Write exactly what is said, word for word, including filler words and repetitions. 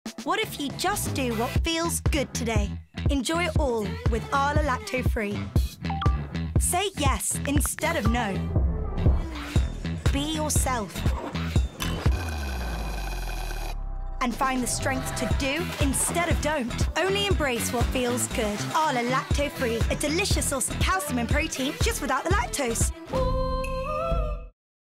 What if you just do what feels good today? Enjoy it all with Arla LactoFREE. Say yes instead of no. Be yourself. And find the strength to do instead of don't. Only embrace what feels good. Arla LactoFREE, a delicious source of calcium and protein just without the lactose.